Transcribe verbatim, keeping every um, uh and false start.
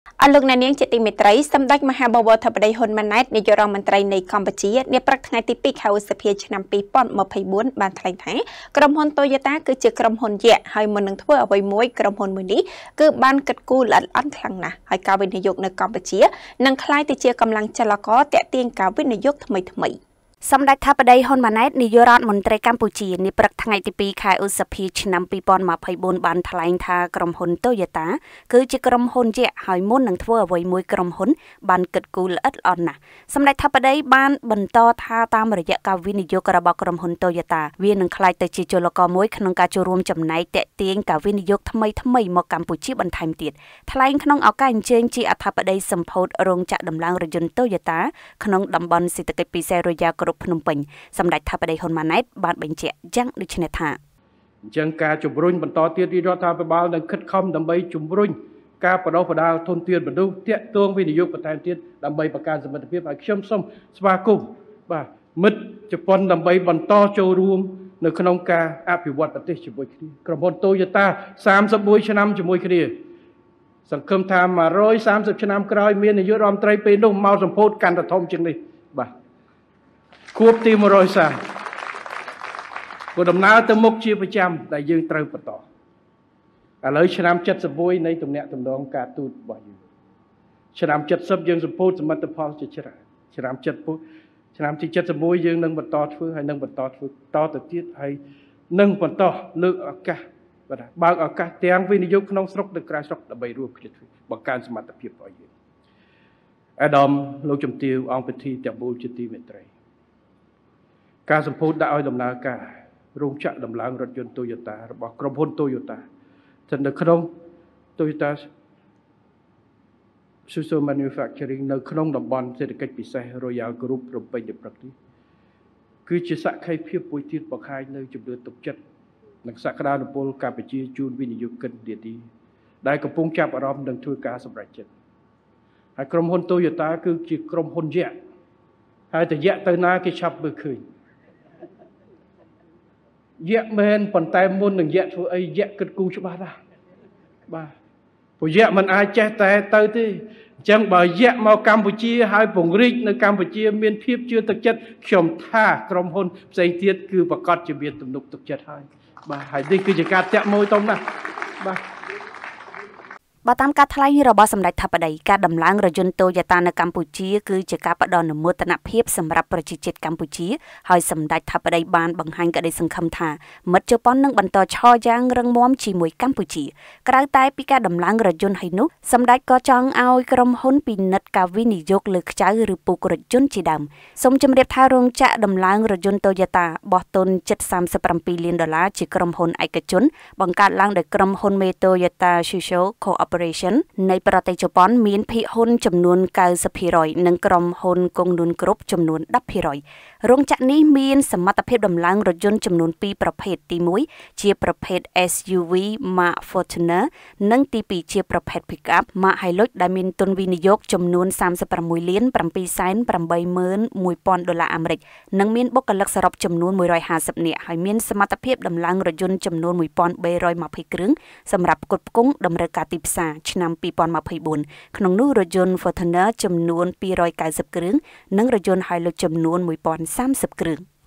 អលោកអ្នកនាងជាទីមេត្រីសម្ដេចមហាបវរធិបតីហ៊ុនម៉ាណែតនាយករដ្ឋមន្ត្រីនៃកម្ពុជានាព្រឹកថ្ងៃទីពីរខែឧសភាឆ្នាំពីរពាន់ម្ភៃបួនបានថ្លែងថាក្រុមហ៊ុន Toyota គឺជាក្រុមហ៊ុនយក្សហើយមុននឹងធ្វើអ្វីមួយក្រុមហ៊ុនមួយនេះគឺបានគិតគូរល្អិតល្អន់ខ្លាំងណាស់ហើយការវិនិយោគនៅកម្ពុជានឹងក្លាយទៅជាកម្លាំងចលករទាក់ទាញការវិនិយោគថ្មីថ្មីសម្ដេចថាបតីហ៊ុនម៉ាណែតនាយករដ្ឋមន្ត្រីកម្ពុជានាព្រឹកថ្ងៃទីពីរខែឧសភាឆ្នាំពីរពាន់ម្ភៃបួនបានថ្លែងថាក្រុមហ៊ុន Toyota គឺជាក្រុមហ៊ុនយក្សហើយមុននឹងធ្វើអ្វីមួយក្រុមហ៊ុនបានគិតគូរល្អិតល្អន់ណាស់សម្ដេចថាបតីបានបន្តថាតាមរយៈការវិនិយោគរបស់ក្រុមហ៊ុន Toyota វានឹងក្លាយទៅជាជលករមួយក្នុងការចូលរួមចំណែកទាក់ទាញការវិនិយោគថ្មីថ្មីមកកម្ពុជាបន្ថែមទៀតថ្លែងក្នុងឱកាសអញ្ជើញជាអធិបតីសម្ពោធរោងចក្រដំឡើងរថយន្ត Toyota ក្នុងតំបន់សេដ្ឋកិច្ចពិសេសរយ៉ាភ្នំពេញសម្ដេចថាបតីហ៊ុនម៉ាណែតបានបញ្ជាក់យ៉ាងដូចនេះថាអញ្ចឹងការជំរុញបន្តទៀតរដ្ឋាភិបាលនឹងខិតខំដើម្បីជំរុញការបដោះបដាលធនធានមនុស្សទាក់ទងវិនិយោគបន្ថែមទៀតដើម្បីបង្កើនសមត្ថភាពឲ្យខ្ញុំសូមស្វាគមន៍បាទមិត្តជប៉ុនដើម្បីបន្តចូលរួមនៅក្នុងការអភិវឌ្ឍប្រទេសជាមួយគ្នាក្រុមហ៊ុន Toyota សាមសិបមួយឆ្នាំជាមួយគ្នាសង្ឃឹមថាមួយរយសាមសិបឆ្នាំក្រោយមាននាយករដ្ឋមន្ត្រីពេលនោះមកសម្ពោធកាន់តែធំជាងនេះបាទគួបទីមួយរយសាព្រោះដំណើរទៅមុខជាប្រចាំដែលយើងត្រូវបន្តឥឡូវឆ្នាំเจ็ดสิบមួយនៃទំនាក់ទំនងការទូតរបស់យើងឆ្នាំเจ็ดสิบយើងសម្ពោធសមិទ្ធផលជាច្រើនឆ្នាំเจ็ดสิบឆ្នាំទីเจ็ดสิบមួយយើងនឹងបន្តធ្វើហើយនឹងបន្តធ្វើតទៅទៀតហើយនឹងបន្តលើកឱកាសបាទបើកឱកាសទាំងវិនិយោគក្នុងស្រុកនិងក្រៅស្រុកដើម្បីរួមគ្នាធ្វើបង្កើនសមត្ថភាពរបស់យើងអាដាមលោកជំទាវអង្គពិធីទាំងមូលជាទីមេត្រីការសម្ពោធដាក់ឲ្យដំណើរការរោងចក្រដំឡើងរថយន្ត Toyota របស់ក្រុមហ៊ុន Toyota ស្ថិតនៅក្នុង Toyota Suzuki Manufacturing នៅក្នុងតំបន់សេដ្ឋកិច្ចពិសេស Royal Group រំពេញព្រឹកនេះគឺជាសក្ខីភាពមួយទៀតបង្ហាញនៅជំនឿទុកចិត្តនិងសក្តានុពលកម្ពុជាជូនវិនិយោគិននាទីដែលកំពុងចាប់អារម្មណ៍នឹងធ្វើការសម្រេចចិត្តហើយក្រុមហ៊ុន Toyota គឺជាក្រុមហ៊ុនយក្សហើយតែយក្សទៅណាគេឆាប់មើលឃើញយក្សមែនប៉ុន្តែមុននឹងយក្សធ្វើអីយក្សគិតគូរច្បាស់ណាស់បាទព្រោះយក្សមិនអាចចេះតែទៅទេអញ្ចឹងបើយក្សមកកម្ពុជាហើយពង្រីកនៅកម្ពុជាមានភាពជឿទុកចិត្តខ្ញុំថាក្រុមហ៊ុនផ្សេងទៀតគឺប្រកាសជាមានទំនុកទុកចិត្តហើយបាទហើយនេះគឺជាការតាក់មួយធំណាស់បាទបើតាមការថ្លែងរបស់សម្ដេចថាបតីការដំឡើងរថយន្ត Toyota នៅកម្ពុជាគឺជាការផ្ដល់នូវមោទនភាពសម្រាប់ប្រជាជាតិកម្ពុជាហើយសម្ដេចថាបតីបានបង្ហាញក្តីសង្ឃឹមថាមិត្តជប៉ុននឹងបន្តឈរយ៉ាងរឹងមាំជាមួយកម្ពុជាក្រៅតែពីការដំឡើងរថយន្តហើយនោះសម្ដេចក៏ចង់ឲ្យក្រុមហ៊ុនពិនិត្យការវិនិយោគលើខ្ចៅឬពូករថយន្តជាដើមសូមជម្រាបថារោងចក្រដំឡើងរថយន្ត Toyota បោះទុនជិតសាមសិបប្រាំពីរលានដុល្លារជាក្រុមហ៊ុនឯកជនបង្កើតឡើងដោយក្រុមហ៊ុនមេ Toyota Tsusho Corporation នៃប្រទេសជប៉ុនមានភាគហ៊ុនចំនួន 九十ភាគរយ និងក្រុមហ៊ុនគងនួនគ្រប់ចំនួន ដប់ភាគរយ រោងចក្រនេះមានសមត្ថភាពដំឡើងរថយន្តចំនួនពីរប្រភេទទីមួយជាប្រភេទ S U V Mark Fortuner និងទីពីរជាប្រភេទ Pickup Mark Hilux ដែលមានទុនវិនិយោគចំនួនសាមសិបប្រាំមួយលានប្រាំពីរសែនប្រាំបីម៉ឺនមួយពាន់ដុល្លារអាមេរិកនិងមានបុគ្គលិកសរុបចំនួនមួយរយហាសិបនាក់ហើយមានសមត្ថភាពដំឡើងរថយន្តចំនួនមួយពាន់បីរយម្ភៃគ្រឿងសម្រាប់ផ្គត់ផ្គង់តម្រូវការទីផ្សារឆ្នាំពីរពាន់ម្ភៃបួនក្នុងនោះរថយន្ត Fortuner ចំនួនពីររយកៅសិបគ្រឿងនិងរថយន្ត Hilux ចំនួនមួយពាន់សាមសិបគ្រឿង